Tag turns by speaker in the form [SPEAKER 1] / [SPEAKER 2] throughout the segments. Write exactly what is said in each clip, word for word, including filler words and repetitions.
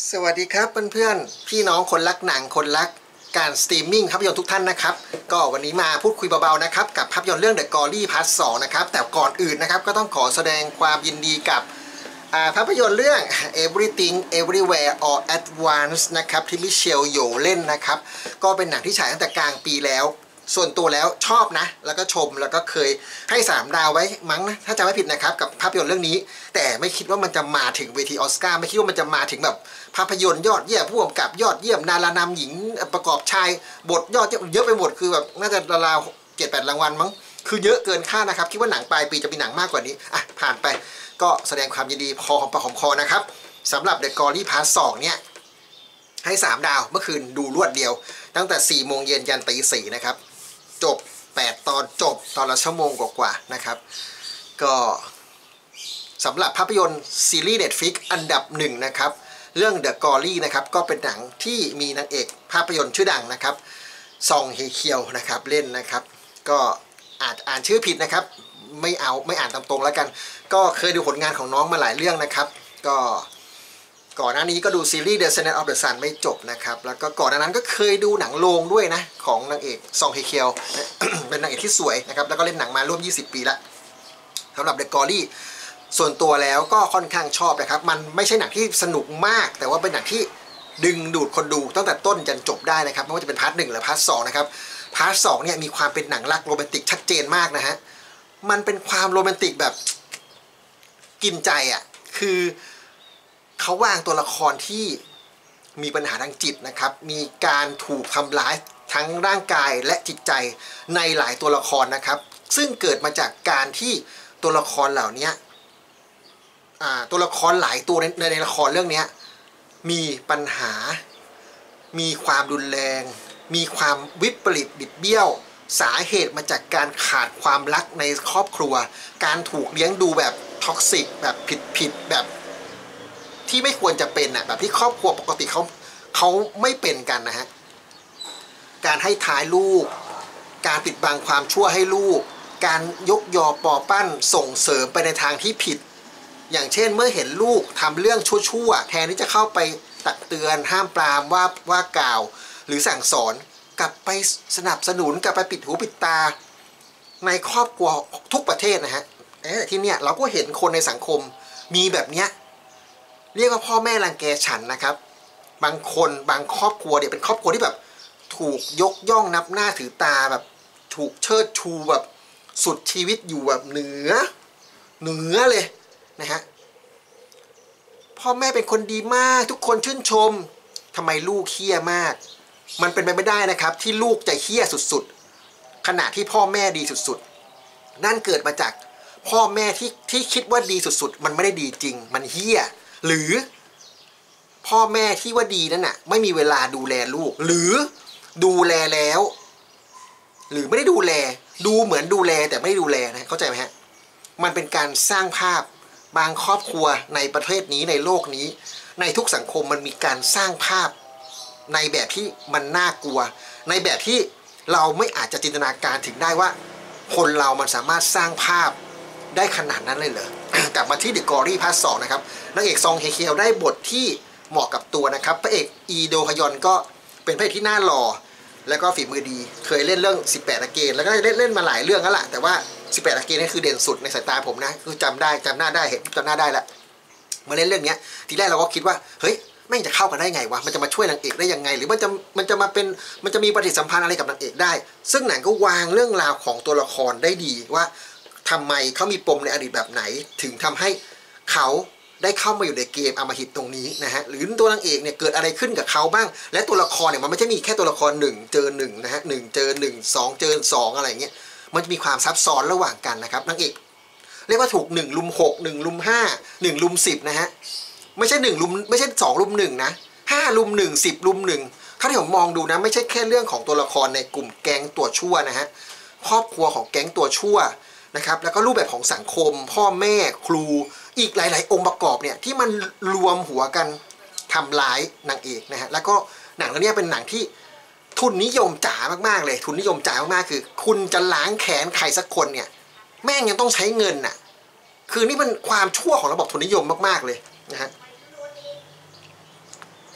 [SPEAKER 1] สวัสดีครับเพื่อนๆพี่น้องคนรักหนังคนรักการสตรีมมิ่งภาพยนตร์ทุกท่านนะครับก็วันนี้มาพูดคุยเบาๆนะครับกับภาพยนตร์เรื่อง The Glory Part สองนะครับแต่ก่อนอื่นนะครับก็ต้องขอแสดงความยินดีกับภาพยนตร์เรื่อง Everything Everywhere All at Once นะครับที่มิเชลโยเล่นนะครับก็เป็นหนังที่ฉายตั้งแต่กลางปีแล้วส่วนตัวแล้วชอบนะแล้วก็ชมแล้วก็เคยให้สามดาวไว้มั้งนะถ้าจำไม่ผิดนะครับกับภาพยนตร์เรื่องนี้แต่ไม่คิดว่ามันจะมาถึงเวทีออสการ์ไม่คิดว่ามันจะมาถึงแบบภาพยนตร์ยอดเยี่ยมผู้กำกับยอดเยี่ยมดารานำหญิงประกอบชายบทยอดเยี่ยมเยอะไปหมดคือแบบน่าจะราวๆเจ็ดแปดรางวัลมั้งคือเยอะเกินคาดนะครับคิดว่าหนังปลายปีจะมีหนังมากกว่านี้อ่ะผ่านไปก็แสดงความยินดีพอหอมปากหอมคอนะครับสำหรับ The Glory Part สองเนี่ยให้สามดาวเมื่อคืนดูรวดเดียวตั้งแต่สี่โมงเย็นยันตีสี่นะครับจบแปดตอนจบตอนละชั่วโมงกว่าๆนะครับก็สำหรับภาพยนตร์ซีรีส์ Netflix อันดับหนึ่งนะครับเรื่อง The Glory นะครับก็เป็นหนังที่มีนางเอกภาพยนตร์ชื่อดังนะครับซองเฮเคียวนะครับเล่นนะครับก็อาจอ่านชื่อผิดนะครับไม่เอาไม่อ่านตามตรงแล้วกันก็เคยดูผลงานของน้องมาหลายเรื่องนะครับก็ก่อนหน้านี้ก็ดูซีรีส์ The Descendants of the Sun ไม่จบนะครับแล้วก็ก่อนหน้านั้นก็เคยดูหนังโรงด้วยนะของนางเอกซองเฮเคียว เป็นนางเอกที่สวยนะครับแล้วก็เล่นหนังมาร่วมยี่สิบปีแล้วสำหรับ The Glory ส่วนตัวแล้วก็ค่อนข้างชอบนะครับมันไม่ใช่หนังที่สนุกมากแต่ว่าเป็นหนังที่ดึงดูดคนดูตั้งแต่ต้นจนจบได้นะครับไม่ว่าจะเป็นพาร์ทหนึ่งหรือพาร์ทสองนะครับพาร์ทสองเนี่ยมีความเป็นหนังรักโรแมนติกชัดเจนมากนะฮะมันเป็นความโรแมนติกแบบกินใจอ่ะคือเขาวางตัวละครที่มีปัญหาทางจิตนะครับมีการถูกทำร้ายทั้งร่างกายและจิตใจในหลายตัวละครนะครับซึ่งเกิดมาจากการที่ตัวละครเหล่านี้ตัวละครหลายตัวในในละครเรื่องนี้มีปัญหามีความรุนแรงมีความวิปริตบิดเบี้ยวสาเหตุมาจากการขาดความรักในครอบครัวการถูกเลี้ยงดูแบบท็อกซิกแบบผิดผิดแบบที่ไม่ควรจะเป็นอ่ะแบบที่ครอบครัวปกติเขาเขาไม่เป็นกันนะฮะการให้ท้ายลูกการปิดบังความชั่วให้ลูกการยกยอปอปั้นส่งเสริมไปในทางที่ผิดอย่างเช่นเมื่อเห็นลูกทำเรื่องชั่วๆแทนที่จะเข้าไปตักเตือนห้ามปรามว่าว่ากล่าวหรือสั่งสอนกลับไปสนับสนุนกลับไปปิดหูปิดตาในครอบครัวทุกประเทศนะฮะแต่ที่เนี่ยเราก็เห็นคนในสังคมมีแบบเนี้ยเรียกว่าพ่อแม่รังแกฉันนะครับบางคนบางครอบครัวเนี่ยเป็นครอบครัวที่แบบถูกยกย่องนับหน้าถือตาแบบถูกเชิดชูแบบสุดชีวิตอยู่แบบเหนือเหนือเลยนะฮะพ่อแม่เป็นคนดีมากทุกคนชื่นชมทำไมลูกเหี้ยมากมันเป็นไปไม่ได้นะครับที่ลูกจะเหี้ยสุดๆขณะที่พ่อแม่ดีสุดๆนั่นเกิดมาจากพ่อแม่ที่ที่คิดว่าดีสุดๆมันไม่ได้ดีจริงมันเหี้ยหรือพ่อแม่ที่ว่าดีนั่นน่ะไม่มีเวลาดูแลลูกหรือดูแลแล้วหรือไม่ได้ดูแลดูเหมือนดูแลแต่ไม่ได้ดูแลนะเข้าใจไหมฮะมันเป็นการสร้างภาพบางครอบครัวในประเทศนี้ในโลกนี้ในทุกสังคมมันมีการสร้างภาพในแบบที่มันน่ากลัวในแบบที่เราไม่อาจจะจินตนาการถึงได้ว่าคนเรามันสามารถสร้างภาพได้ขนาดนั้นเลยเหรอ กลับมาที่ The Glory Part สองนะครับนางเอกซองเฮเคียวได้บทที่เหมาะกับตัวนะครับพระเอกอีโดฮยอนก็เป็นพระเอกที่น่าหล่อแล้วก็ฝีมือดีเคยเล่นเรื่องสิบแปดอเกนแล้วก็เล่นเล่นมาหลายเรื่องแล้วล่ะแต่ว่าสิบแปดอเกนนี่คือเด่นสุดในสายตาผมนะคือจำได้จำหน้าได้เห็นจำหน้าได้แล้วมาเล่นเรื่องนี้ทีแรกเราก็คิดว่าเฮ้ยแม่งจะเข้ากันได้ไงวะมันจะมาช่วยนางเอกได้ยังไงหรือมันจะมันจะมาเป็นมันจะมีปฏิสัมพันธ์อะไรกับนางเอกได้ซึ่งหนังก็วางเรื่องราวของตัวละครได้ดีว่าทำไมเขามีปมในอดีตแบบไหนถึงทำให้เขาได้เข้ามาอยู่ในเกมอมหิตตรงนี้นะฮะหรือตัวนางเอกเนี่ยเกิดอะไรขึ้นกับเขาบ้างและตัวละครเนี่ยมันไม่ใช่มีแค่ตัวละครหนึ่งเจอหนึ่งนะฮะหนึ่งเจอหนึ่งสองเจอสองอะไรเงี้ยมันจะมีความซับซ้อนระหว่างกันนะครับนางเอกเรียกว่าถูกหนึ่งลุมหกหนึ่งลุมห้าหนึ่งลุมสิบนะฮะไม่ใช่หนึ่งลุมไม่ใช่สองลุมหนึ่งนะห้าลุมหนึ่งสิบลุมหนึ่งถ้าที่ผมมองดูนะไม่ใช่แค่เรื่องของตัวละครในกลุ่มแก๊งตัวชั่วนะฮะครอบครัวของแก๊งตัวชั่วนะครับแล้วก็รูปแบบของสังคมพ่อแม่ครูอีกหลายๆองค์ประกอบเนี่ยที่มันรวมหัวกันทำร้ายนางเอกนะฮะแล้วก็หนังเรื่องนี้เป็นหนังที่ทุนนิยมจ๋ามากๆเลยทุนนิยมจ๋ามากๆคือคุณจะล้างแค้นใครสักคนเนี่ยแม่งยังต้องใช้เงินน่ะคือนี่มันความชั่วของระบบทุนนิยมมากๆเลยนะฮะ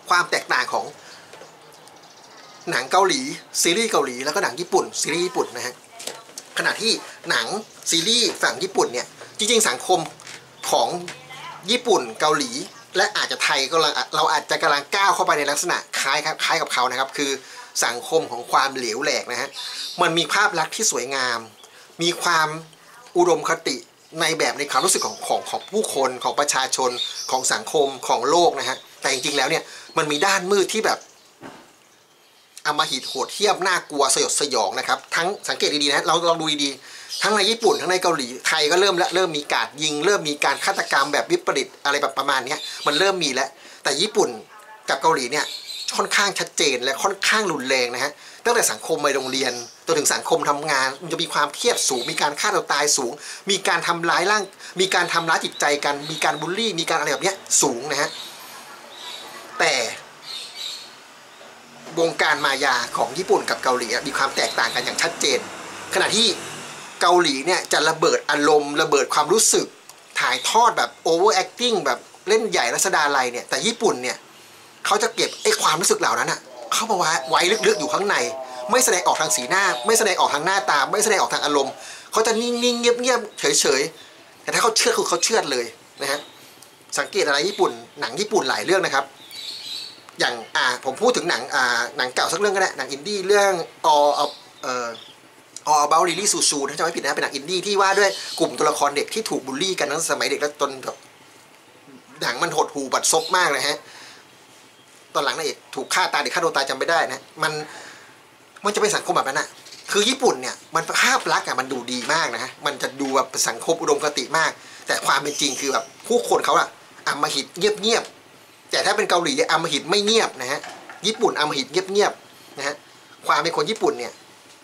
[SPEAKER 1] ความแตกต่างของหนังเกาหลีซีรีส์เกาหลีแล้วก็หนังญี่ปุ่นซีรีส์ญี่ปุ่นนะฮะขณะที่หนังซีรีส์ฝั่งญี่ปุ่นเนี่ยจริงๆสังคมของญี่ปุ่นเกาหลีและอาจจะไทยก็เราอาจจะกำลังก้าวเข้าไปในลักษณะคล้ายครับคล้ายกับเขานะครับคือสังคมของความเหลวแหลกนะฮะมันมีภาพลักษณ์ที่สวยงามมีความอุดมคติในแบบในความรู้สึกของของของผู้คนของประชาชนของสังคมของโลกนะฮะแต่จริงๆแล้วเนี่ยมันมีด้านมืดที่แบบอำมหิตโหดเหี้ยมน่ากลัวสยดสยองนะครับทั้งสังเกตดีๆนะเราลองดูดีๆทั้งในญี่ปุ่นทั้งในเกาหลีไทยก็เริ่มแล้วเริ่มมีการยิงเริ่มมีการฆาตกรรมแบบวิปริตอะไรแบบประมาณนี้มันเริ่มมีแล้วแต่ญี่ปุ่นกับเกาหลีเนี่ยค่อนข้างชัดเจนและค่อนข้างรุนแรงนะฮะตั้งแต่สังคมในโรงเรียนจนถึงสังคมทำงานมันจะมีความเครียดสูงมีการฆ่าตัวตายสูงมีการทำร้ายร่างมีการทำร้ายจิตใจกันมีการบูลลี่มีการอะไรแบบนี้สูงนะฮะแต่วงการมายาของญี่ปุ่นกับเกาหลีมีความแตกต่างกันอย่างชัดเจนขณะที่เกาหลีเนี่ยจะระเบิดอารมณ์ระเบิดความรู้สึกถ่ายทอดแบบโอเวอร์แอคติ้งแบบเล่นใหญ่รัศดาลัยเนี่ยแต่ญี่ปุ่นเนี่ยเขาจะเก็บไอ้ความรู้สึกเหล่านั้นอะเข้ามาไว้ลึกๆอยู่ข้างในไม่แสดงออกทางสีหน้าไม่แสดงออกทางหน้าตาไม่แสดงออกทางอารมณ์เขาจะนิ่งๆเงียบๆเฉยๆแต่ถ้าเขาเชื่อคือเขาเชื่อเลยนะฮะสังเกตอะไรญี่ปุ่นหนังญี่ปุ่นหลายเรื่องนะครับอย่างอ่าผมพูดถึงหนังอ่าหนังเก่าสักเรื่องก็ได้หนังอินดี้เรื่องออเอ่อ All About Lily Suzu ถ้าจำไม่ผิดนะเป็นหนังอินดี้ที่ว่าด้วยกลุ่มตัวละครเด็กที่ถูกบูลลี่กันตั้งแต่สมัยเด็กแล้วจนแบบหนังมันหดหู่บัดซบมากเลยฮะตอนหลังนายเอกถูกฆ่าตายหรือฆ่าตัวตายจำไม่ได้นะมันมันจะเป็นสังคมแบบนั้นนะคือญี่ปุ่นเนี่ยมันภาพลักษณ์อ่ะมันดูดีมากนะฮะมันจะดูแบบสังคมอุดมคติมากแต่ความเป็นจริงคือแบบผู้คนเขาอะอำมหิตเงียบๆแต่ถ้าเป็นเกาหลีอำมหิตไม่เงียบนะฮะญี่ปุ่นอำมหิตเงียบๆนะฮะความเป็นคนญี่ปุ่นเนี่ย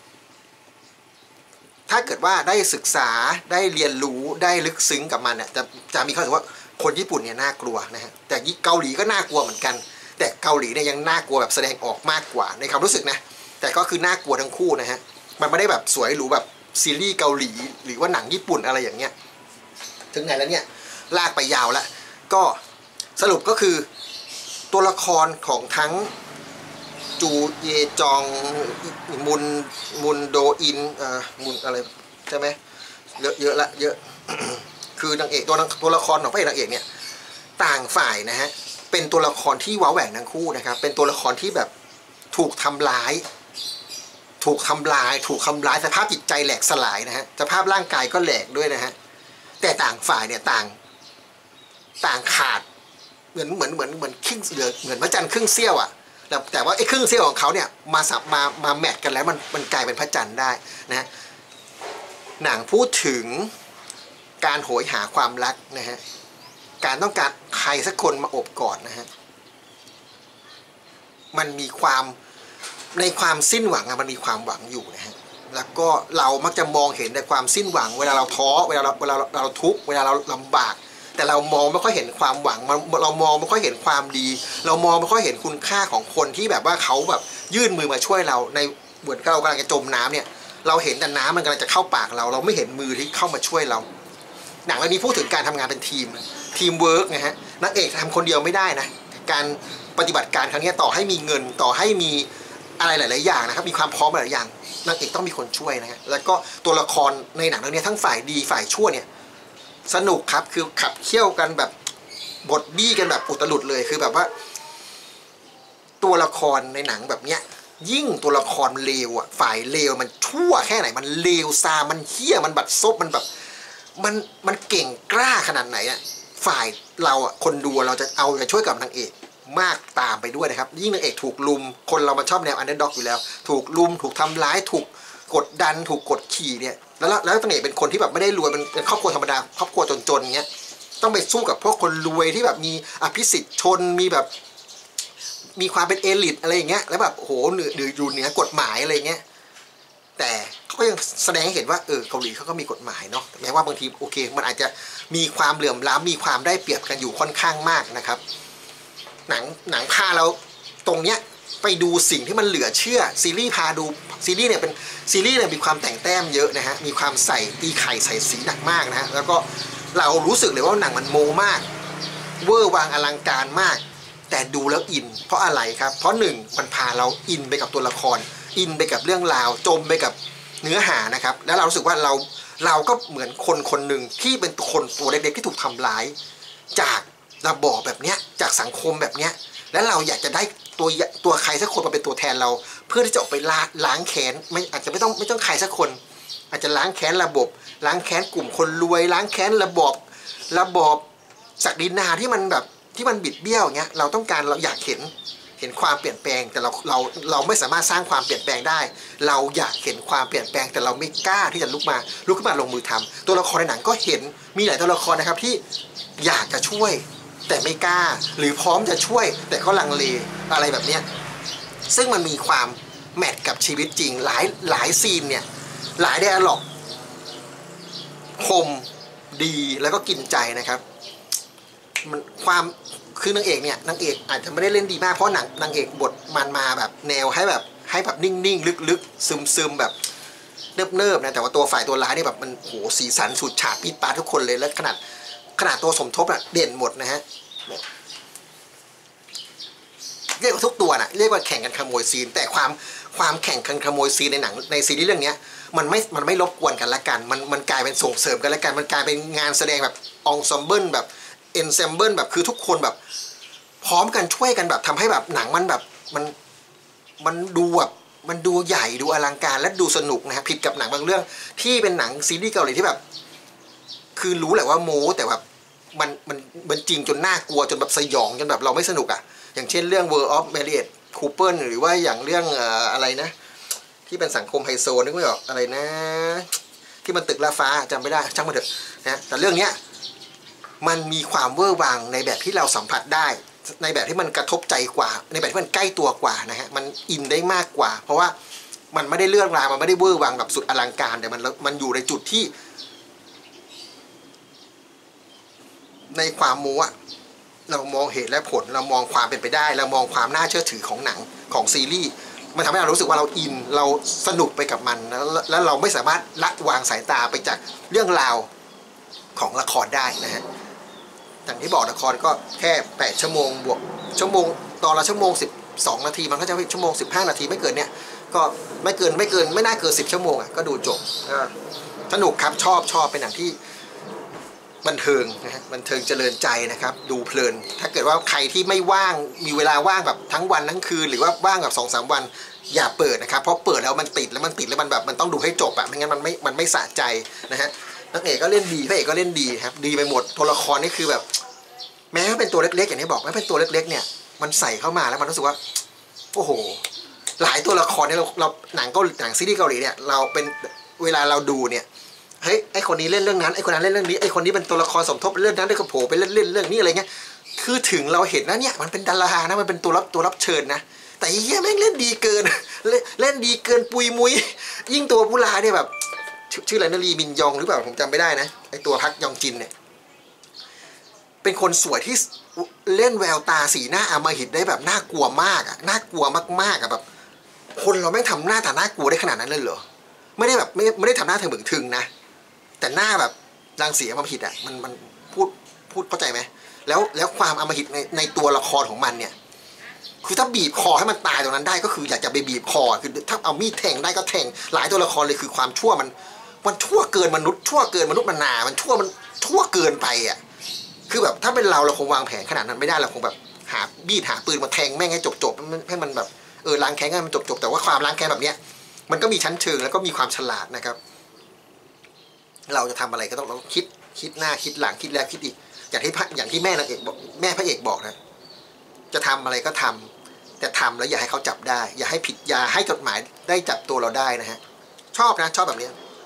[SPEAKER 1] ถ้าเกิดว่าได้ศึกษาได้เรียนรู้ได้ลึกซึ้งกับมันเนี่ยจะจะมีความรู้สึกว่าคนญี่ปุ่นเนี่ยน่ากลัวนะฮะแต่เกาหลีก็น่ากลัวเหมือนกันแต่เกาหลีเนี่ยยังน่ากลัวแบบแสดงออกมากกว่าในความรู้สึกนะแต่ก็คือน่ากลัวทั้งคู่นะฮะมันไม่ได้แบบสวยหรูแบบซีรีส์เกาหลีหรือว่าหนังญี่ปุ่นอะไรอย่างเงี้ยถึงไหนแล้วเนี่ยลากไปยาวแล้วก็สรุปก็คือตัวละครของทั้งจูเยจองมุนมุนโดอินเอ่อมุนอะไรใช่ไหมเยอะเยอะละเยอะ คือนางเอกตัวตัวละครของพระเอกนางเอกเนี่ยต่างฝ่ายนะฮะเป็นตัวละครที่ว้าแหว่งทั้งคู่นะครับเป็นตัวละครที่แบบถูกทำร้ายถูกทำลายถูกทำร้ายสภาพจิตใจแหลกสลายนะฮะสภาพร่างกายก็แหลกด้วยนะฮะแต่ต่างฝ่ายเนี่ยต่างต่างขาดเหมือนเหมือนเหมือนเหมือนครึ่งเหมือนพระจันทร์ครึ่งเสี้ยวอ่ะแต่ว่าไอ้ครึ่งเสี้ยวของเขาเนี่ยมาสับมามาแมทกันแล้วมันมันกลายเป็นพระจันทร์ได้นะหนังพูดถึงการโหยหาความรักนะฮะการต้องการใครสักคนมาโอบกอดนะฮะมันมีความในความสิ้นหวังอะมันมีความหวังอยู่นะฮะแล้วก็เรามักจะมองเห็นแต่ความสิ้นหวังเวลาเราท้อเวลาเราเวลาเราทุกข์เวลาเราลำบากแต่เรามองไม่ค่อยเห็นความหวังเรามองไม่ค่อยเห็นความดีเรามองไม่ค่อยเห็นคุณค่าของคนที่แบบว่าเขาแบบยื่นมือมาช่วยเราในเหมือนเรากำลังจะจมน้ำเนี่ยเราเห็นแต่น้ำมันกำลังจะเข้าปากเราเราไม่เห็นมือที่เข้ามาช่วยเราหนังเรื่องนี้พูดถึงการทำงานเป็นทีมทีมเวิร์กนะฮะนักเอกทำคนเดียวไม่ได้นะการปฏิบัติการครั้งนี้ต่อให้มีเงินต่อให้มีอะไรหลายๆอย่างนะครับมีความพร้อมหลายอย่างนางเอกต้องมีคนช่วยนะฮะแล้วก็ตัวละครในหนังเรื่องนี้ทั้งฝ่ายดีฝ่ายชั่วเนี่ยสนุกครับคือขับเคี่ยวกันแบบบทบี้กันแบบอุตลุดเลยคือแบบว่าตัวละครในหนังแบบเนี้ยยิ่งตัวละครเลวอ่ะฝ่ายเลวมันชั่วแค่ไหนมันเลวซามันเหี้ยมันบัดซบมันแบบมันมันเก่งกล้าขนาดไหนอ่ะฝ่ายเราอ่ะคนดูเราจะเอาจะช่วยกับนางเอกมากตามไปด้วยนะครับยิ่งนางเอกถูกลุมคนเรามันชอบแนวอันเดอร์ด็อกอยู่แล้วถูกลุมถูกทำร้ายถูกกดดันถูกกดขี่เนี่ยแล้วแล้วนางเอกเป็นคนที่แบบไม่ได้รวยเป็นครอบครัวธรรมดาครอบครัวจนๆเงี้ยต้องไปสู้กับพวกคนรวยที่แบบมีอภิสิทธิ์ชนมีแบบมีความเป็นเอลิทอะไรอย่างเงี้ยแล้วแบบโหหรืออยู่เหนือกฎหมายอะไรเงี้ยแต่เขาก็ยังแสดงให้เห็นว่าเออเกาหลีเขาก็มีกฎหมายเนาะแม้ว่าบางทีโอเคมันอาจจะมีความเหลื่อมล้ำมีความได้เปรียบกันอยู่ค่อนข้างมากนะครับหนังหนังพาเราตรงเนี้ยไปดูสิ่งที่มันเหลือเชื่อซีรีส์พาดูซีรีส์เนี่ยเป็นซีรีส์เนี่ยมีความแต่งแต้มเยอะนะฮะมีความใส่ตีไข่ใส่สีหนักมากนะฮะแล้วก็เรารู้สึกเลยว่าหนังมันโมมากเวอร์วางอลังการมากแต่ดูแล้วอินเพราะอะไรครับเพราะหนึ่งมันพาเราอินไปกับตัวละครอินไปกับเรื่องราวจมไปกับเนื้อหานะครับแล้วเรารู้สึกว่าเราเราก็เหมือนคนคนหนึ่งที่เป็นคนตัวเล็กๆที่ถูกทำร้ายจากระบอบแบบเนี้ยจากสังคมแบบเนี้ยแล้วเราอยากจะได้ตัวตัวใครสักคนมาเป็นตัวแทนเราเพื่อที่จะออกไปล้างแค้นไม่อาจจะไม่ต้องไม่ต้องใครสักคนอาจจะล้างแค้นระบบล้างแค้นกลุ่มคนรวยล้างแค้นระบอบระบอบศักดินาที่มันแบบที่มันบิดเบี้ยวอย่างเงี้ยเราต้องการเราอยากเห็นเห็นความเปลี่ยนแปลงแต่เราเราเราไม่สามารถสร้างความเปลี่ยนแปลงได้เราอยากเห็นความเปลี่ยนแปลงแต่เราไม่กล้าที่จะลุกมาลุกขึ้นมาลงมือทำตัวละครในหนังก็เห็นมีหลายตัวละครนะครับที่อยากจะช่วยแต่ไม่กล้าหรือพร้อมจะช่วยแต่ก็ลังเลอะไรแบบเนี้ยซึ่งมันมีความแมทกับชีวิตจริงหลายหลายซีนเนี่ยหลายไดอะล็อกคมดีแล้วก็กินใจนะครับมันความคือนางเอกเนี่ยนางเอกอาจจะไม่ได้เล่นดีมากเพราะหนังนางเอกบทมันมาแบบแนวให้แบบให้แบบนิ่งๆลึกๆซึมๆแบบเนิบๆนะแต่ว่าตัวฝ่ายตัวร้ายเนี่ยแบบมันโหสีสันสุดฉาดปี๊ดปาดทุกคนเลยแล้วขนาดขนาดตัวสมทบอะเด่นหมดนะฮะเรียกว่าทุกตัวนะเรียกว่าแข่งกันขโมยซีนแต่ความความแข่งกันขโมยซีนในหนังในซีรีส์เรื่องนี้มันไม่มันไม่รบกวนกันละกันมันมันกลายเป็นส่งเสริมกันละกันมันกลายเป็นงานแสดงแบบองซอมเบิลแบบเอนเซมเบิลแบบคือทุกคนแบบพร้อมกันช่วยกันแบบทำให้แบบหนังมันแบบมันมันดูแบบมันดูใหญ่ดูอลังการและดูสนุกนะฮะผิดกับหนังบางเรื่องที่เป็นหนังซีรีส์เกาหลีที่แบบคือรู้แหละว่าโม้แต่แบบมันมันมันจริงจนน่ากลัวจนแบบสยองจนแบบเราไม่สนุกอ่ะอย่างเช่นเรื่อง World of Marriott Cooper หรือว่าอย่างเรื่องอะไรนะที่เป็นสังคมไฮโซนึกไม่ออกอะไรนะที่มันตึกลาฟ้าจำไม่ได้ช่างมันเถอะนะแต่เรื่องเนี้ยมันมีความเวอร์วังในแบบที่เราสัมผัสได้ในแบบที่มันกระทบใจกว่าในแบบที่มันใกล้ตัวกว่านะฮะมันอินได้มากกว่าเพราะว่ามันไม่ได้เรื่องราวมันไม่ได้เวอร์วังแบบสุดอลังการแต่มันมันอยู่ในจุดที่ในความโม้เรามองเหตุและผลเรามองความเป็นไปได้เรามองความน่าเชื่อถือของหนังของซีรีส์มันทำให้เรารู้สึกว่าเราอินเราสนุกไปกับมันแล้วเราไม่สามารถละวางสายตาไปจากเรื่องราวของละครได้นะฮะอย่างที่บอกละครก็แค่แปดชั่วโมงบวกชั่วโมงตอนละชั่วโมงสิบสองนาทีมันก็จะชั่วโมงสิบห้านาทีไม่เกินเนี้ยก็ไม่เกินไม่เกินไม่น่าเกินสิบชั่วโมงอ่ะก็ดูจบสนุกครับชอบชอบเป็นหนังที่บันเทิงนะฮะบันเทิงเจริญใจนะครับดูเพลินถ้าเกิดว่าใครที่ไม่ว่างมีเวลาว่างแบบทั้งวันทั้งคืนหรือว่าว่างแบบสองสามวันอย่าเปิดนะครับเพราะเปิดแล้วมันติดแล้วมันติดแล้วมันแบบมันต้องดูให้จบอะไม่งั้นมันไม่มันไม่สะใจนะฮะนักเอกก็เล่นดีพระเอกก็เล่นดีครับดีไปหมดตัวละครนี่คือแบบแม้ว่าเป็นตัวเล็กๆอย่างที่บอกแม้เป็นตัวเล็กๆเนี่ยมันใส่เข้ามาแล้วมันรู้สึกว่าโอ้โหหลายตัวละครเนี่ยเราเราหนังเกาหลีหนังซีรีส์เกาหลีเนี่ยเราเป็นเวลาเราดูเนี่ยเฮ้ยไอคนนี้เล่นเรื่องนั้นไอคนนั้นเล่นเรื่องนี้ไอคนนี้เป็นตัวละครสมทบเรื่องนั้นได้ก็โผล่ไปเล่นเล่นเรื่องนี้อะไรเงี้ยคือถึงเราเห็นนะเนี่ยมันเป็นดารานะมันเป็นตัวรับตัวรับเชิญนะแต่เฮียแม่งเล่นดีเกินเล่นดีเกินปุยมุยยิ่งตัวผู้ร้ายเนี่ยแบบชื่ออะไรนะลีมินยองหรือเปล่าผมจำไม่ได้นะไอตัวพักยองจินเนี่ยเป็นคนสวยที่เล่นแววตาสีหน้าอำมหิตได้แบบน่ากลัวมากอ่ะน่ากลัวมากๆอ่ะแบบคนเราไม่ทำหน้าตาน่ากลัวได้ขนาดนั้นเลยเหรอไม่ได้แบบไม่ไม่ได้ทำหน้าเถมึงถึงนะแต่หน้าแบบรังสีอำมหิตอ่ะมันมันพูดพูดเข้าใจไหมแล้วแล้วความอำมหิตในในตัวละครของมันเนี่ยคือถ้าบีบคอให้มันตายตรงนั้นได้ก็คืออยากจะไปบีบคอคือถ้าเอามีดแทงได้ก็แทงหลายตัวละครเลยคือความชั่วมันมันชั่วเกินมนุษย์ชั่วเกินมนุษย์มนามันชั่วมันชั่วเกินไปอ่ะคือแบบถ้าเป็นเราเราคงวางแผนขนาดนั้นไม่ได้เราคงแบบหาบีดหาปืนมาแทงแม่งให้จบจบให้มันแบบเออล้างแค้นให้มันจบจบแต่ว่าความล้างแค้นแบบเนี้ยมันก็มีชั้นเชิงแล้วก็มีความฉลาดนะครับเราจะทำอะไรก็ต้องเราคิดคิดหน้าคิดหลังคิดแล้วคิดอีกอย่างที่อย่างที่แม่นางเอกบอกแม่พระเอกบอกนะจะทำอะไรก็ทำแต่ทำแล้วอย่าให้เขาจับได้อย่าให้ผิดอย่าให้กฎหมายได้จับตัวเราได้นะฮะชอบนะชอบแบบนี้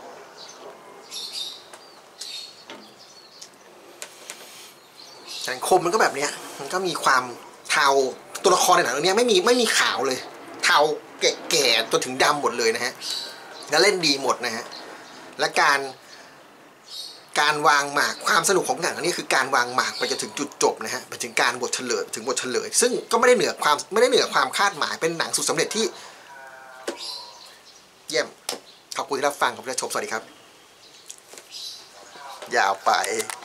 [SPEAKER 1] สังคมมันก็แบบนี้มันก็มีความเทาตัวละครในหนังเรื่องนี้ไม่มีไม่มีขาวเลยเทาแก่ๆจนถึงดำหมดเลยนะฮะแล้วเล่นดีหมดนะฮะและการการวางหมากความสนุกของหนังนี้คือการวางหมากไปจนถึงจุดจบนะฮะไปถึงการบทเฉลยถึงบทเฉลยซึ่งก็ไม่ได้เหนือความไม่ได้เหนือความคาดหมายเป็นหนังสุดสำเร็จที่เยี่ยมขอบคุณที่รับฟังขอบคุณที่ชมสวัสดีครับยาวไป